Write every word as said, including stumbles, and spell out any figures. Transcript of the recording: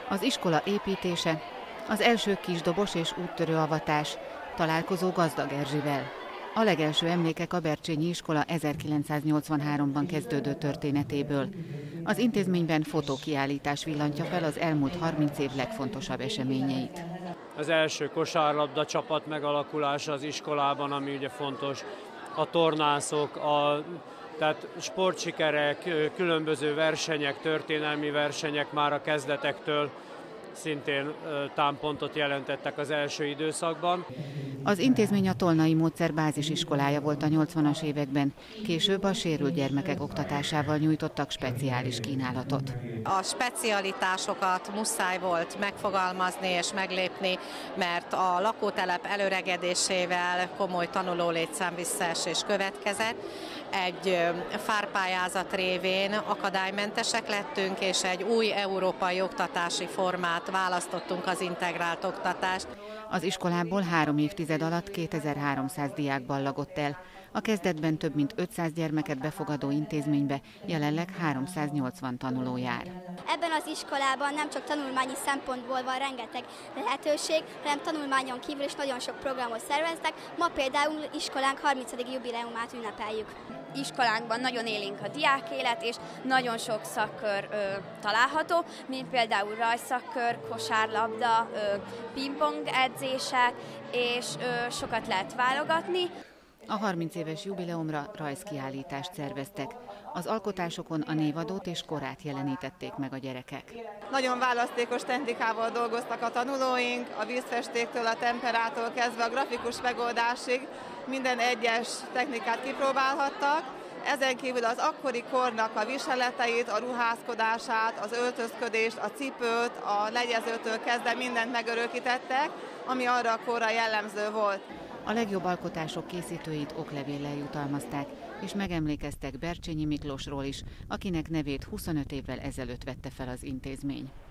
Az iskola építése, az első kisdobos és úttörő avatás, találkozó Gazdag Erzsivel. A legelső emlékek a Bercsényi iskola ezerkilencszáznyolcvanháromban kezdődő történetéből. Az intézményben fotókiállítás villantja fel az elmúlt harminc év legfontosabb eseményeit. Az első kosárlabda csapat megalakulása az iskolában, ami ugye fontos, a tornászok, a, tehát sportsikerek, különböző versenyek, történelmi versenyek már a kezdetektől szintén támpontot jelentettek az első időszakban. Az intézmény a Tolnai Módszer bázisiskolája volt a nyolcvanas években, később a sérült gyermekek oktatásával nyújtottak speciális kínálatot. A specialitásokat muszáj volt megfogalmazni és meglépni, mert a lakótelep előregedésével komoly tanulólétszám visszaesés következett. Egy fárpályázat révén akadálymentesek lettünk, és egy új európai oktatási formát választottunk, az integrált oktatást. Az iskolából három évtized alatt kétezer-háromszáz diák ballagott el. A kezdetben több mint ötszáz gyermeket befogadó intézménybe jelenleg háromszáznyolcvan tanuló jár. Ebben az iskolában nem csak tanulmányi szempontból van rengeteg lehetőség, hanem tanulmányon kívül is nagyon sok programot szerveztek. Ma például iskolánk harmincadik jubileumát ünnepeljük. Iskolánkban nagyon élénk a diákélet, és nagyon sok szakkör ö, található, mint például rajszakkör, kosárlabda, ö, pingpong edzések, és ö, sokat lehet válogatni. A harminc éves jubileumra rajzkiállítást szerveztek. Az alkotásokon a névadót és korát jelenítették meg a gyerekek. Nagyon választékos technikával dolgoztak a tanulóink, a vízfestéktől, a temperától kezdve a grafikus megoldásig minden egyes technikát kipróbálhattak. Ezen kívül az akkori kornak a viseleteit, a ruházkodását, az öltözködést, a cipőt, a legyezőtől kezdve mindent megörökítettek, ami arra a korra jellemző volt. A legjobb alkotások készítőit oklevéllel jutalmazták, és megemlékeztek Bercsényi Miklósról is, akinek nevét huszonöt évvel ezelőtt vette fel az intézmény.